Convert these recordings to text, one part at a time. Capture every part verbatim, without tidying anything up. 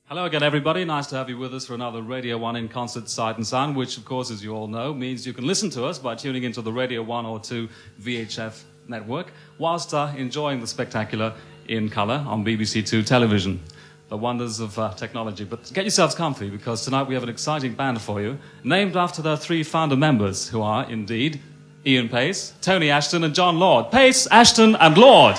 Hello again, everybody. Nice to have you with us for another Radio one in Concert Sight and Sound, which, of course, as you all know, means you can listen to us by tuning into the Radio one or two V H F network, whilst uh, enjoying the spectacular in colour on B B C two television. The wonders of uh, technology. But get yourselves comfy, because tonight we have an exciting band for you, named after their three founder members, who are, indeed, Ian Pace, Tony Ashton and John Lord. Pace, Ashton and Lord.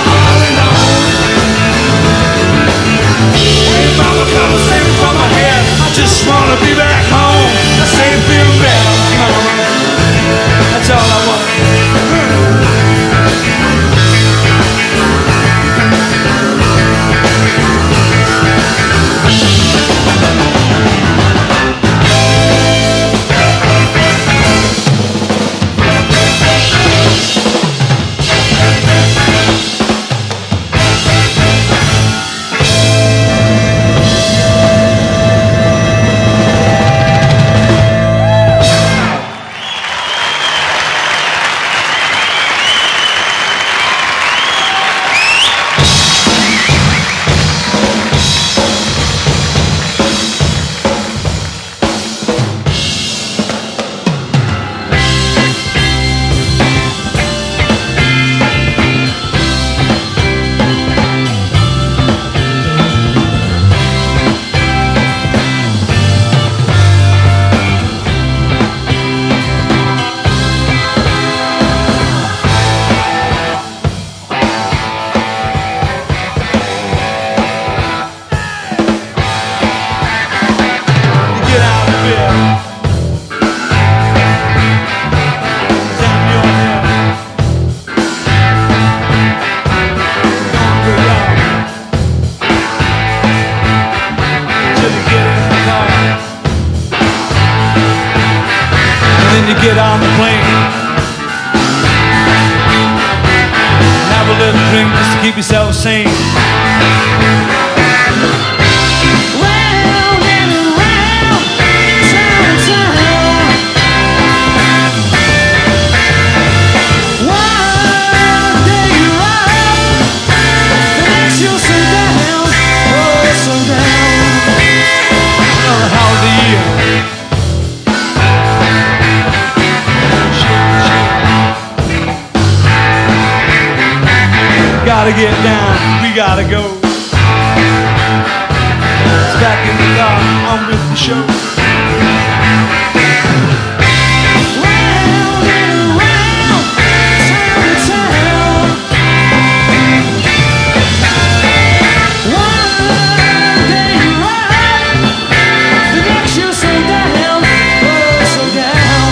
Mama, come save me from my head. get down, we gotta go. It's back in the car, I'm with the show. Round and round, town to town. One day you're right, the next you're so down, oh so down.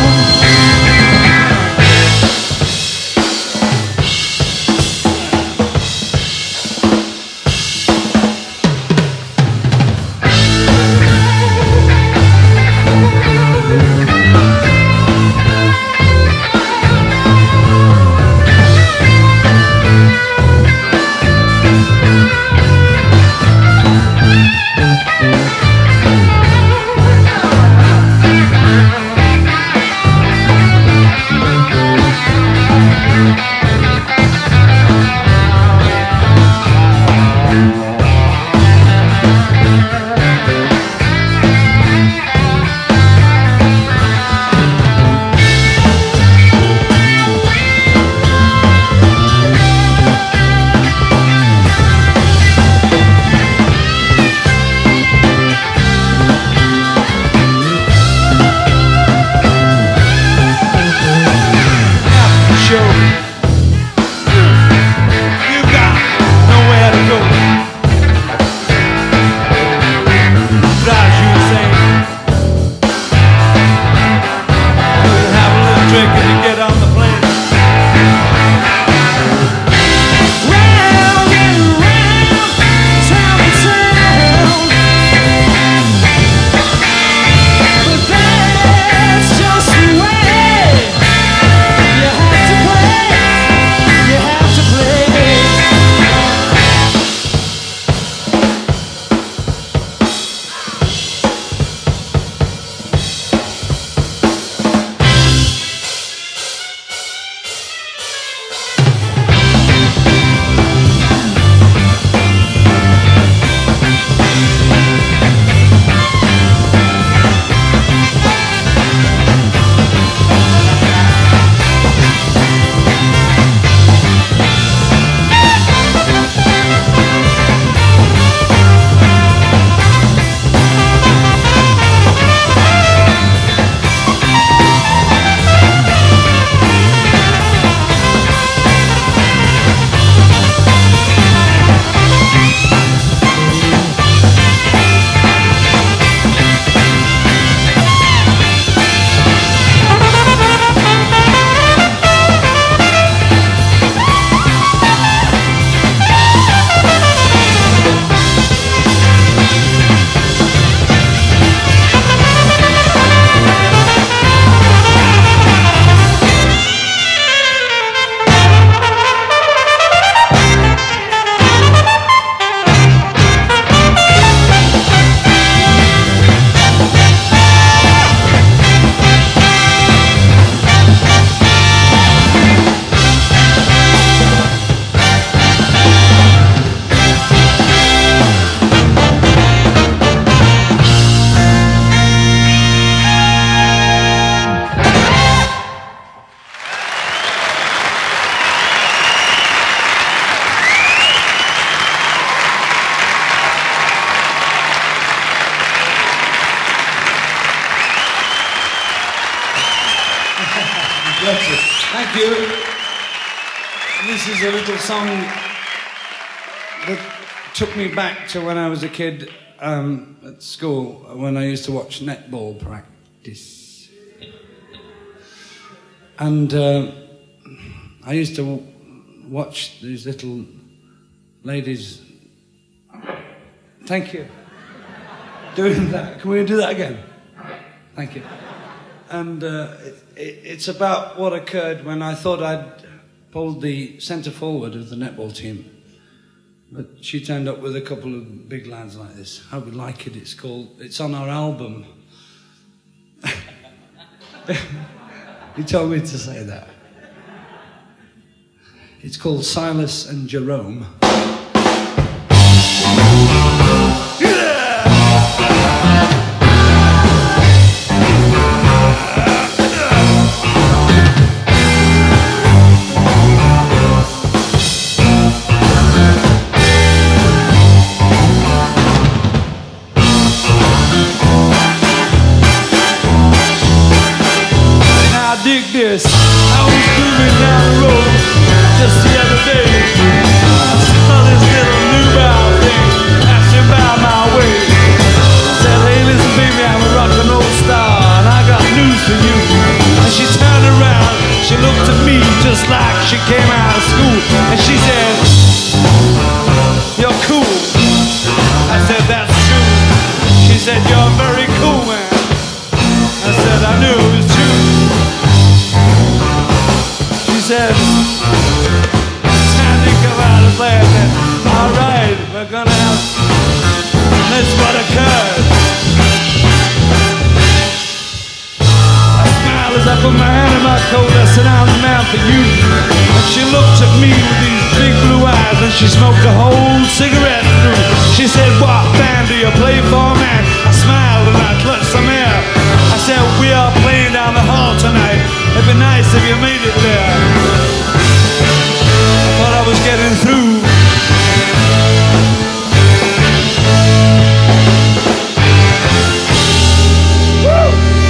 Thank you. This is a little song that took me back to when I was a kid um, at school, when I used to watch netball practice. And uh, I used to watch these little ladies. Thank you. Doing that. Can we do that again? Thank you. And uh, it, it, it's about what occurred when I thought I'd pulled the centre forward of the netball team. But she turned up with a couple of big lads like this. I would like it. It's called, it's on our album. He told me to say that. It's called Silas and Jerome. dig this. I was moving down the road just the other day. I saw this little newbound thing passing by my way. I said, hey, listen, baby, I'm a rock and roll star, and I got news for you. And she turned around, she looked at me just like she came out of school, and she said, you're cool. I said, that's true. She said, you're very cool, man. I said, I knew it was true. She said, it's time to come out and play. I said, all right, we're gonna have, that's what occurred. I smiled as I put my hand in my coat. I said, I'm the man for you. And she looked at me with these big blue eyes, and she smoked a whole cigarette through. She said, what band do you play for, man? I smiled and I clutched some air. I said, we are playing down the hall tonight. It'd be nice if you made it there. I thought I was getting through. Woo!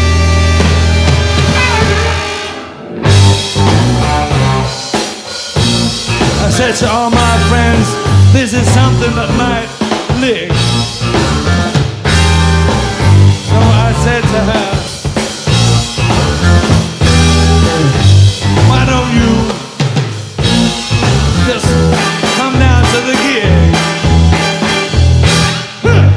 I said to all my friends, this is something that might lick. So I said to her, why don't you just come down to the gig? Huh.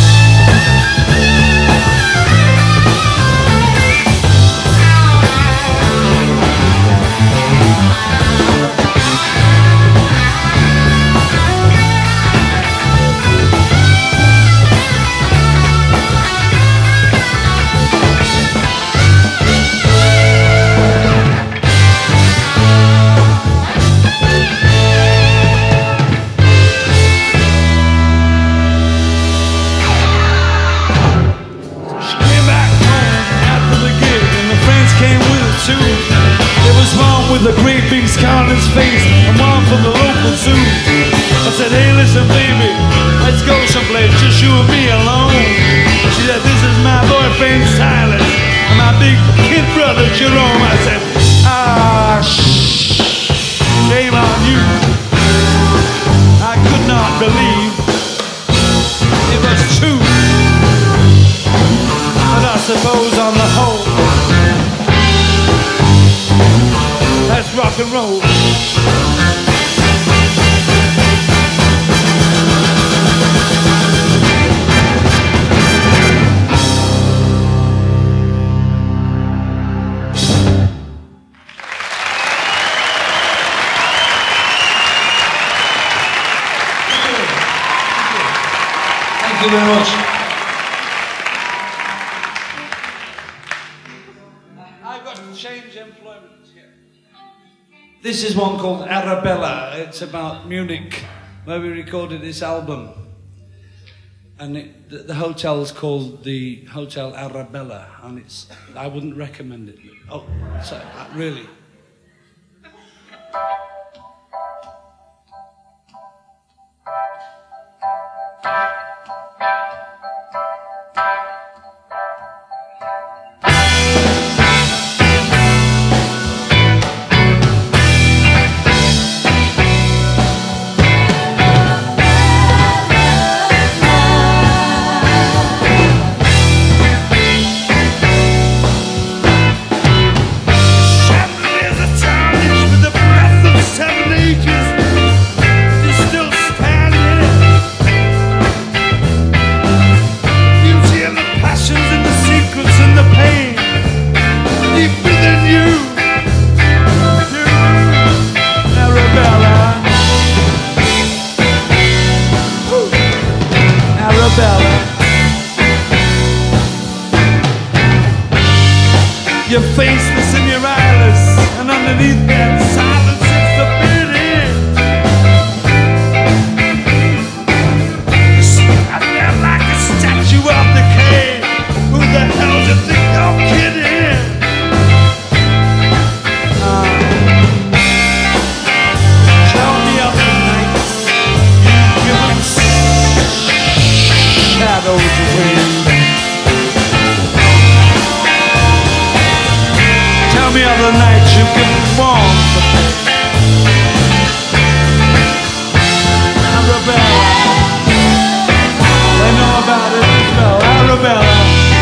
With a great big scar on his face, and one from the local zoo. I said, hey, listen, baby, let's go someplace, just you and me alone. She said, this is my boyfriend Silas, and my big kid brother Jerome. I said, ah, shh, shame on you. I could not believe it was true, but I suppose on the whole, that's rock and roll. Thank you very much. I've got to change employment here. This is one called Arabella. It's about Munich, where we recorded this album. And it, the, the hotel is called the Hotel Arabella, and it's, I wouldn't recommend it. Oh, so, uh, really? You're faceless and you're eyeless, and underneath that silence it's the pity. You stand there like a statue of decay. Who the hell do you think you're kidding? Uh, tell me of the nights you've given shadows away. Tell me of the night you can warm the place. Arabella, they know about it as well. Arabella.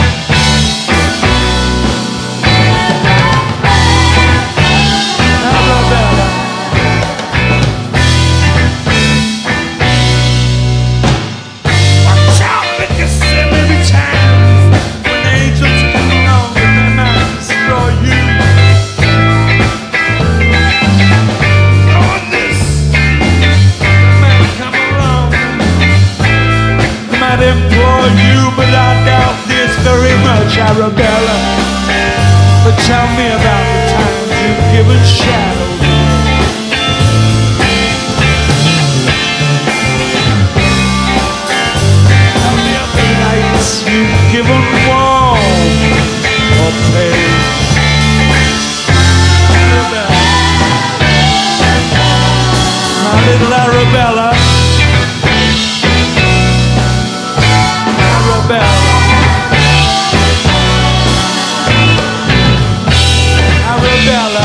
Arabella, but tell me about the times you've given shadows. Tell me of the nights you've given warmth or pain. Arabella, my little Arabella, Arabella. Arabella,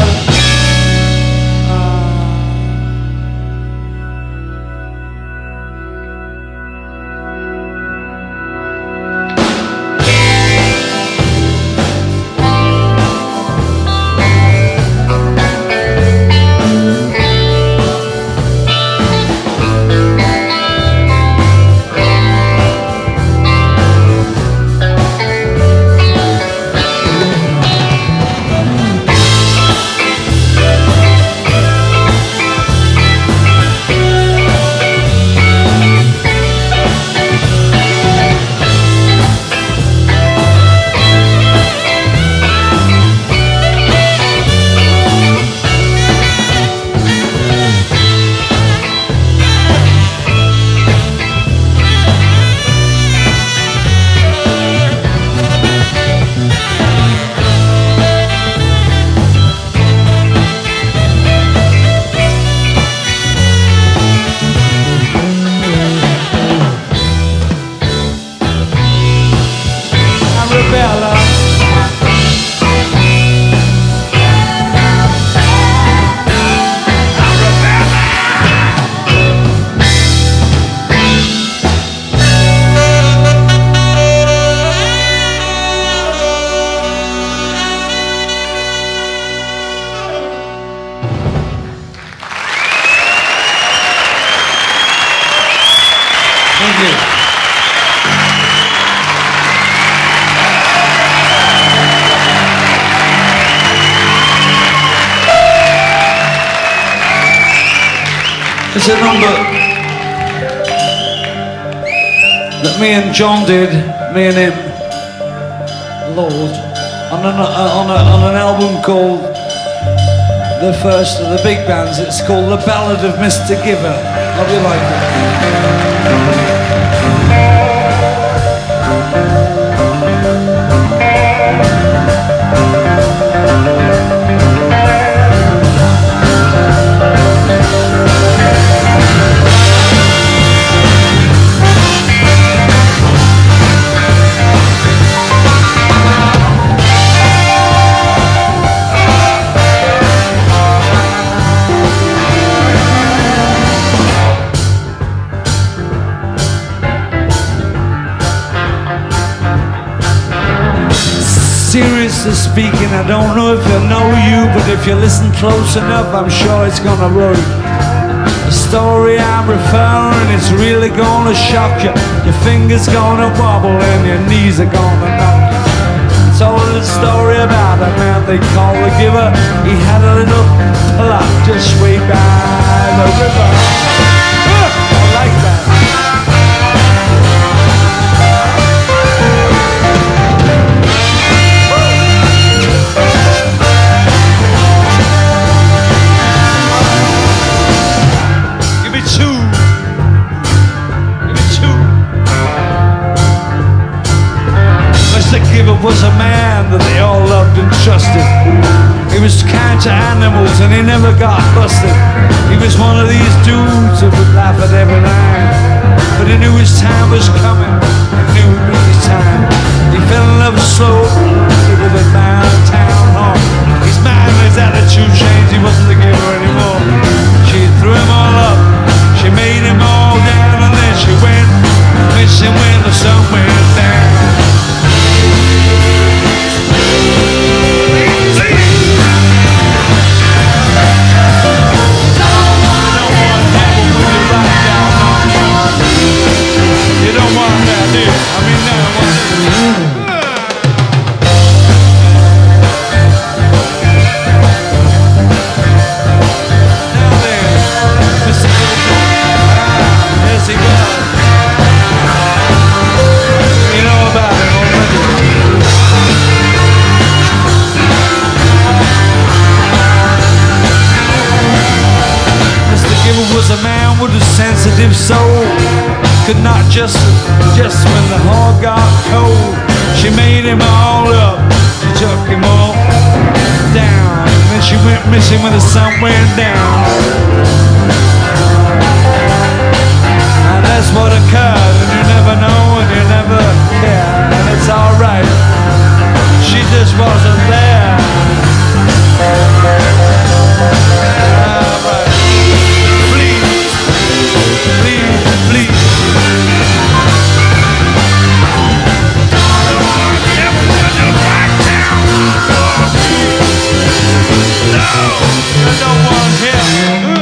thank you. It's a number that me and John did, me and him, Lord, on an, on, a, on an album called the first of the big bands. It's called The Ballad of Mister Giver. How do you like it? Seriously speaking, I don't know if I know you, but if you listen close enough, I'm sure it's gonna work. The story I'm referring is really gonna shock you. Your fingers gonna wobble and your knees are gonna knock you. It's all a story about a man they call the Giver. He had a little plot just way by the river. I like that. Was a man that they all loved and trusted. He was kind to animals and he never got busted. He was one of these dudes that would laugh at every line, but he knew his time was coming, he knew it would be his time. He fell in love slow with a downtown home. His mind was shoe chains, he wasn't the giver anymore. She threw him all up, she made him all down, and then she went missing when the sun went down. You don't want that, do you? I mean, no one wants it. Now then, Mister Ah, yes he was. You know about it already. Mister Gibber was a man with a sensitive soul. Could not just, just when the hog got cold. She made him all up, she took him all down, and then she went missing when the sun went down. And that's what occurred, and you never know, and you never care, and it's alright. She just wasn't there. Alright. Please, please, please. I don't want him.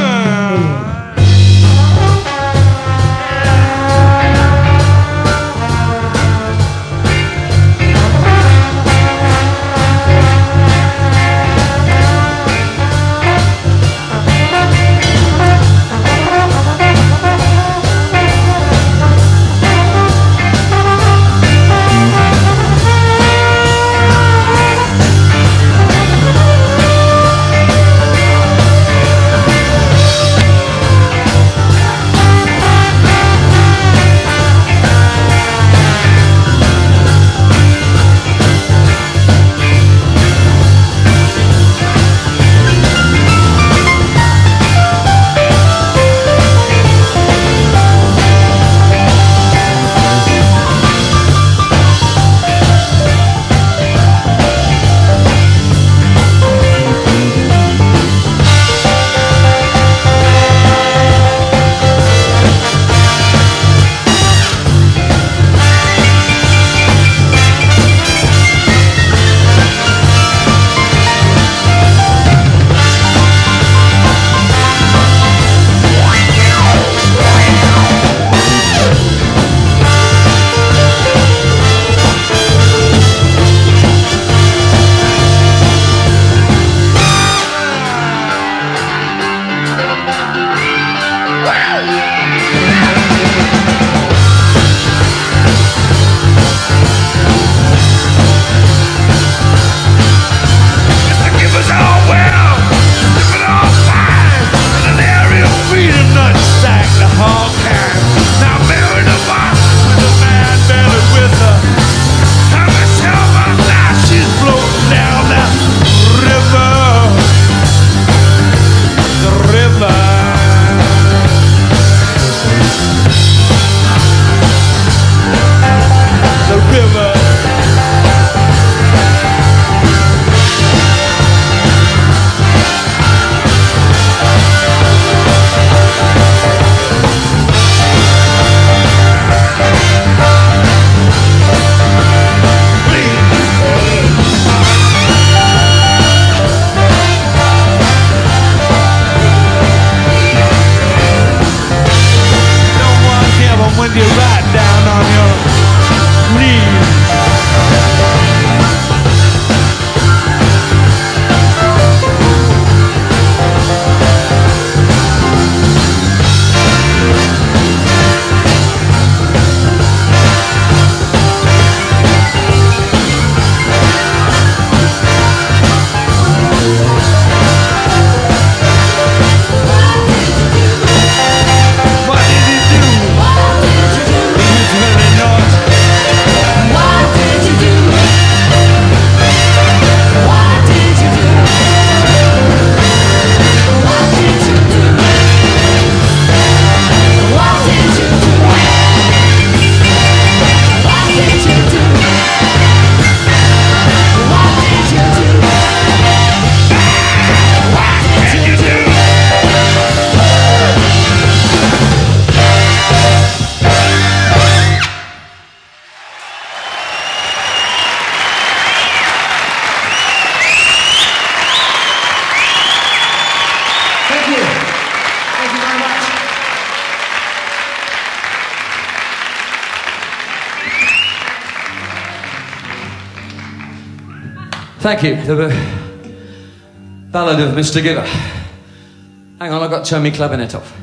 Thank you. The Ballad of Mister Giver. Hang on, I've got to turn my clavinet off.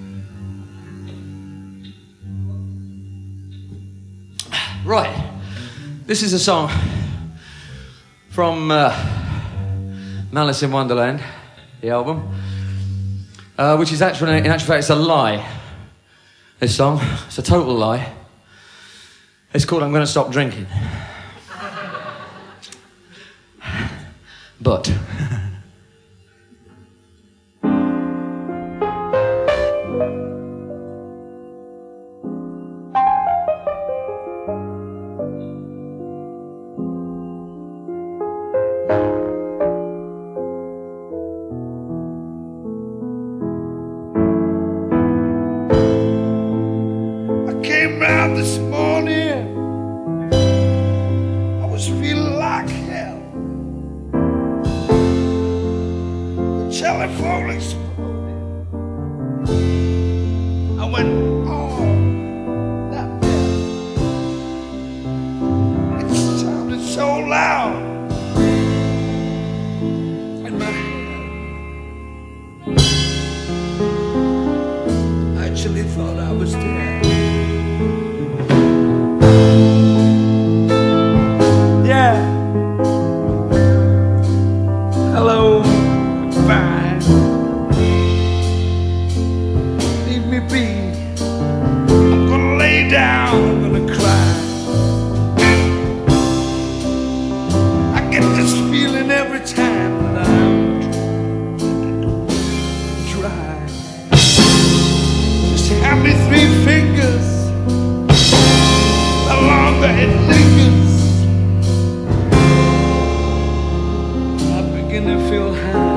Right. This is a song from uh, Malice in Wonderland, the album, uh, which is actually, in actual fact, it's a lie. This song, it's a total lie. It's called I'm Gonna Stop Drinking. But I came round this morning, I was feeling like hell. Telephone exploded. I went, oh, that bell. It sounded so loud in my head. I actually thought I was dead. Yeah. Hello. Fine. Leave me be. I'm gonna lay down, I'm gonna cry. I get this feeling every time that I'm dry. Just hand me three fingers. The longer it lingers, I begin to feel high.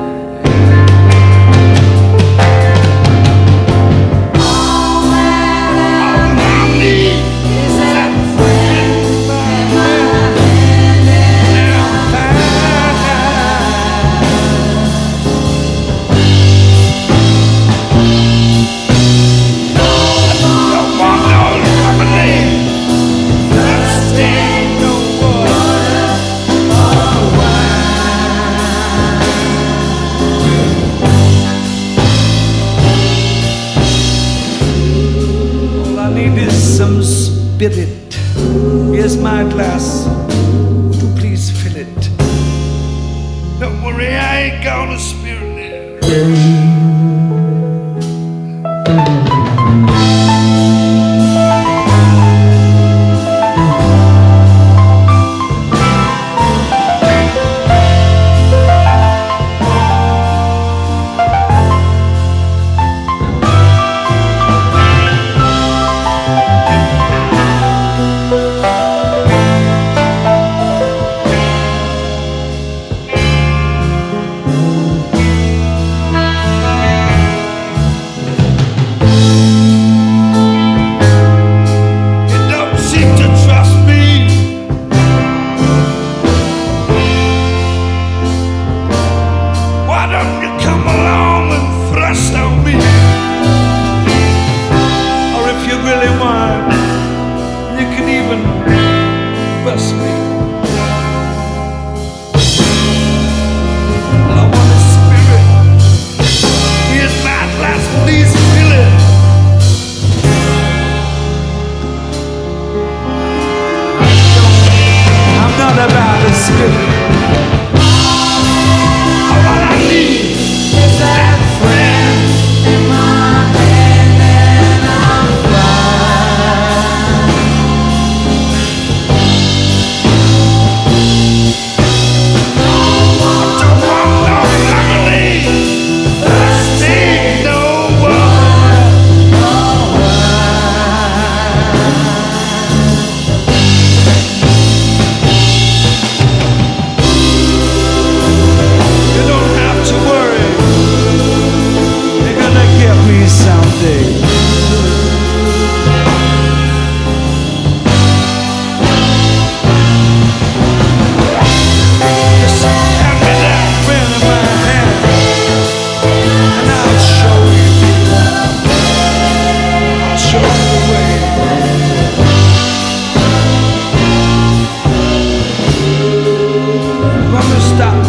Some spirit. Here's my glass. Would you please fill it? Don't worry, I ain't gonna spill it.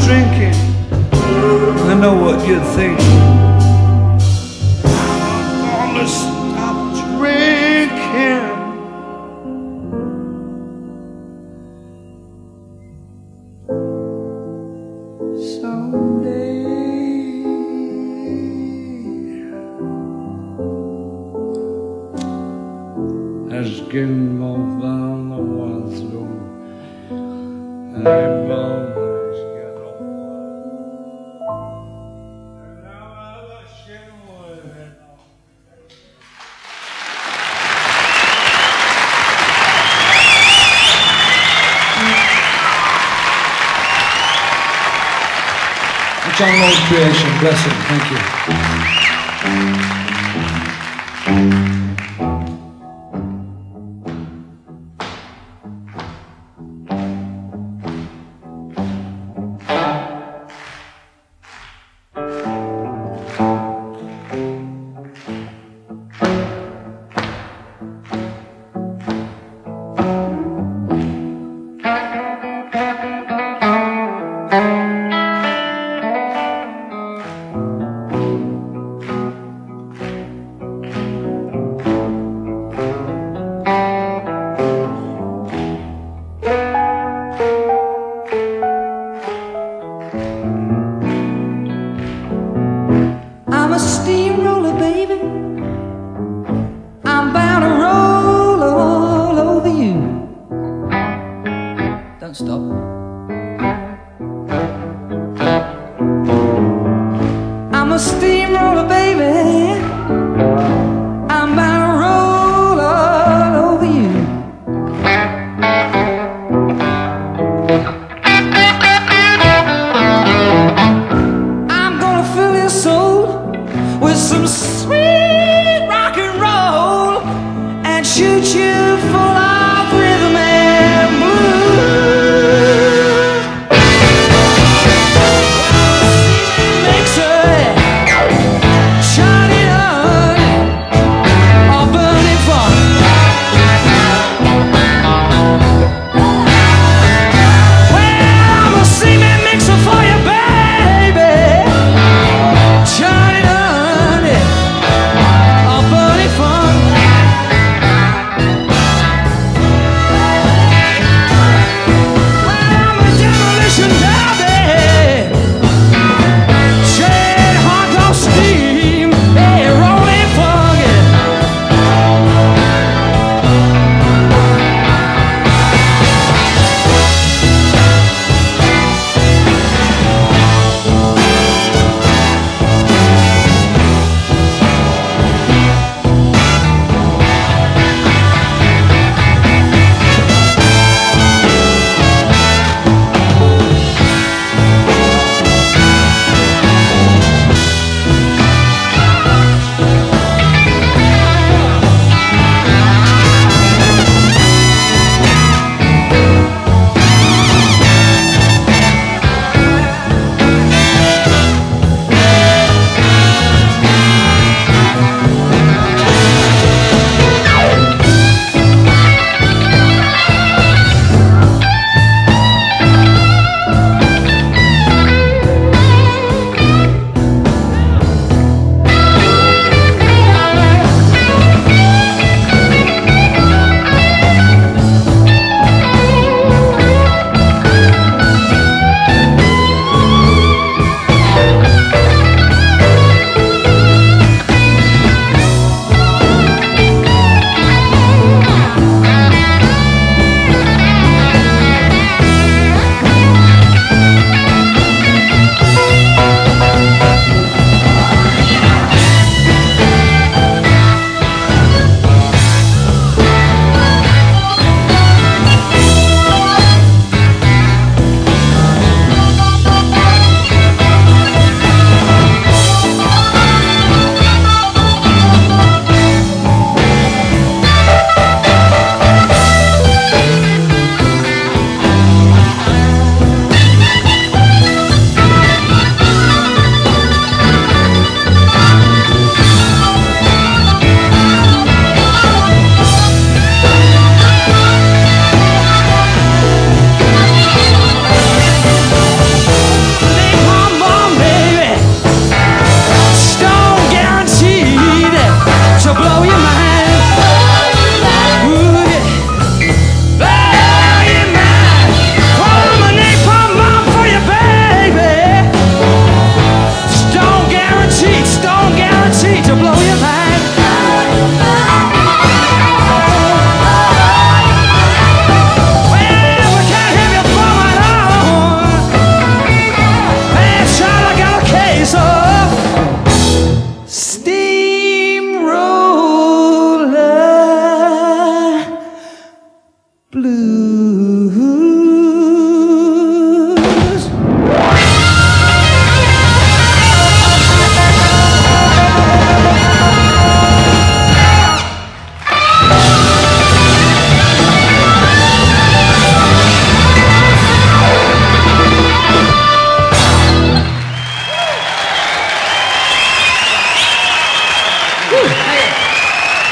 drinking, I know what you're thinking. I'm gonna stop drinking. Someday as getting more than the one through, and I'm always get over. And now I wish it would. John Lord's creation, bless him, thank you.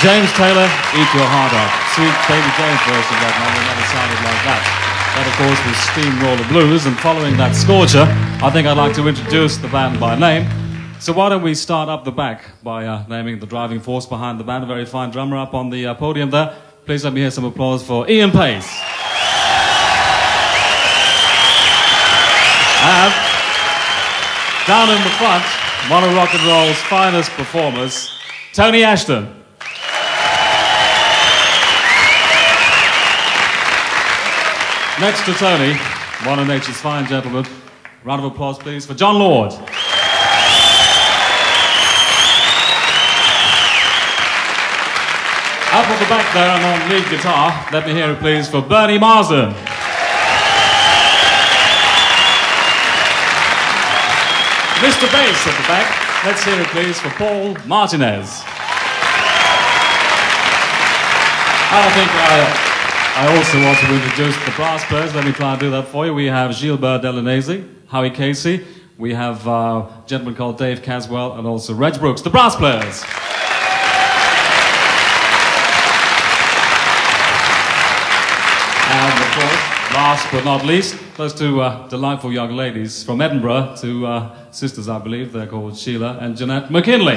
James Taylor, Eat Your Heart Out. See, David James version of that number never sounded like that. That, of course, was Steamroller Blues, and following that scorcher, I think I'd like to introduce the band by name. So why don't we start up the back by uh, naming the driving force behind the band, a very fine drummer up on the uh, podium there. Please let me hear some applause for Ian Pace. And down in the front, one of rock and roll's finest performers, Tony Ashton. Next to Tony, one of nature's fine gentlemen. Round of applause, please, for John Lord. Up at the back there and on lead guitar, let me hear it, please, for Bernie Marsden. Mister Bass at the back, let's hear it, please, for Paul Martinez. And I think I... I also want to introduce the brass players. Let me try and do that for you. We have Gilbert Delanese, Howie Casey. We have uh, a gentleman called Dave Caswell and also Reg Brooks, the brass players. And of course, last but not least, those two uh, delightful young ladies from Edinburgh, two uh, sisters, I believe. They're called Sheila and Jeanette McKinley.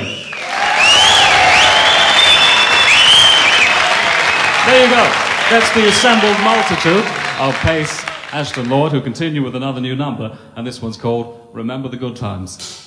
There you go. That's the assembled multitude of Pace, Ashton, Lord, who continue with another new number, and this one's called Remember the Good Times.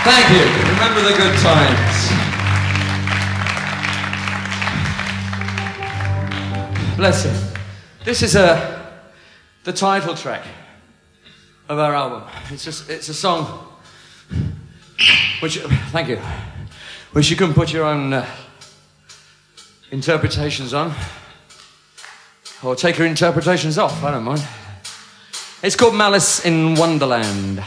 Thank you. Remember the good times. Bless you. This is a, the title track of our album. It's just, it's a song which, thank you, which you can put your own uh, interpretations on, or take your interpretations off, I don't mind. It's called Malice in Wonderland.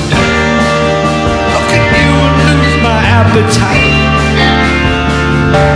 appetite.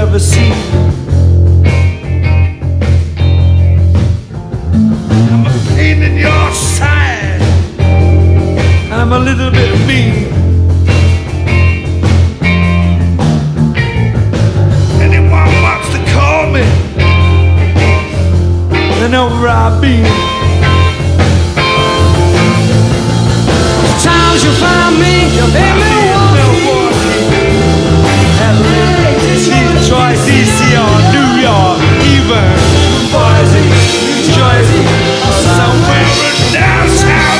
ever seen. I'm a pain in your side. I'm a little bit mean. Anyone wants to call me, they know where I've been. Times you find me, you're in Milwaukee, L A, Detroit, D C, or New York, even Boise, New Jersey, or somewhere in downtown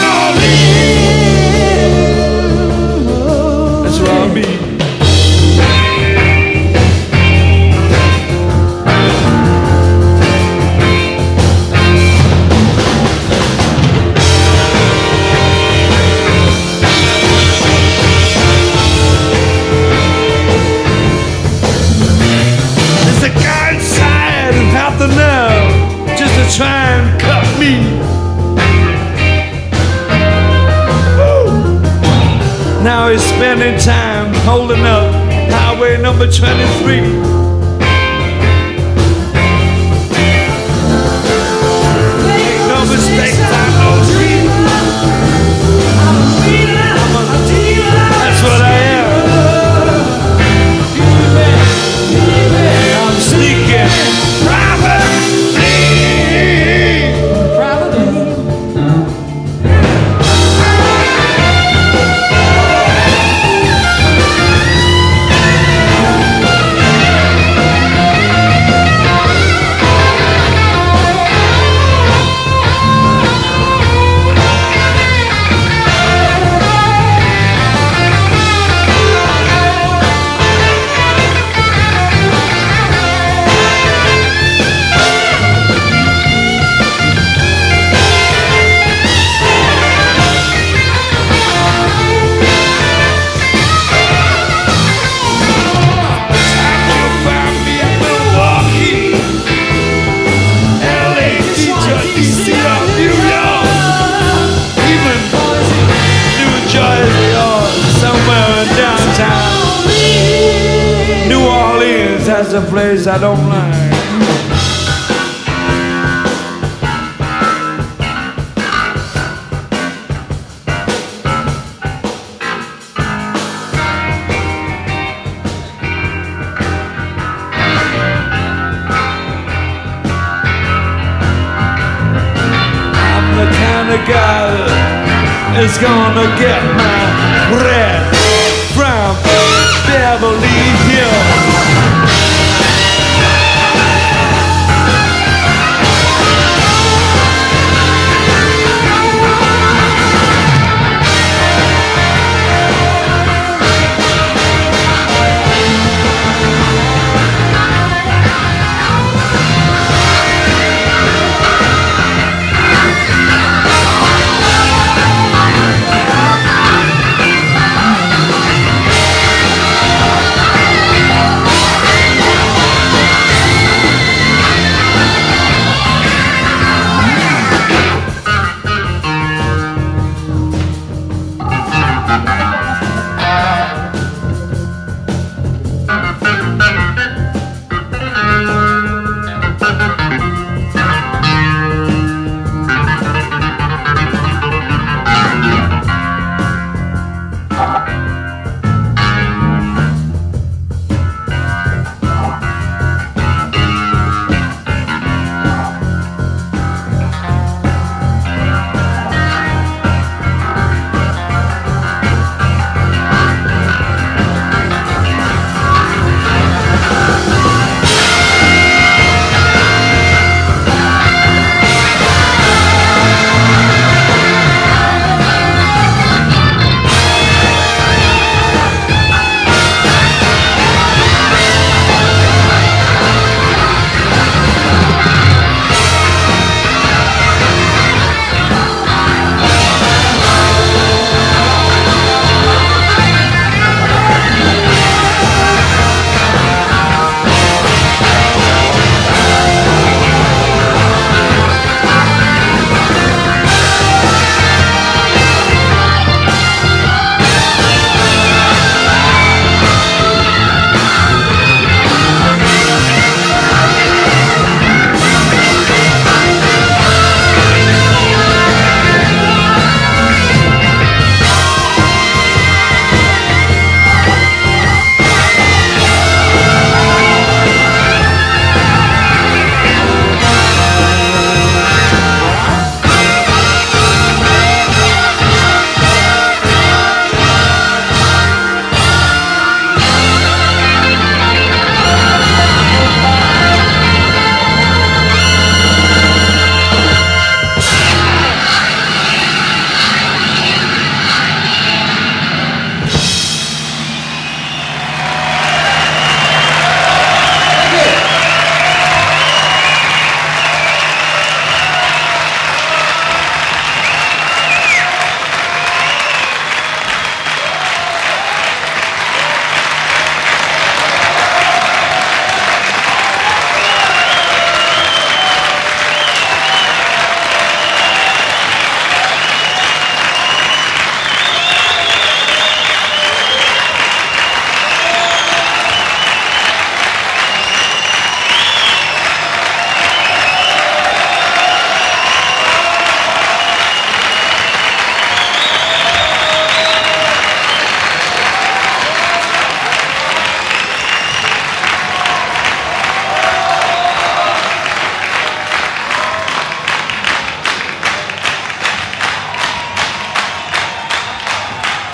Orleans. That's where I'll be. Try and cut me. Woo. Now he's spending time holding up highway number twenty-three. Make no mistake, I know that's what I am. I'm sneaking private. That's a place I don't like. I'm the kind of guy that's gonna get my bread from Beverly Hills.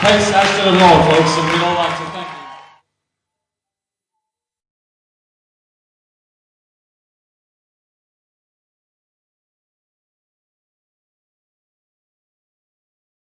face Ashton and Roll, folks, and we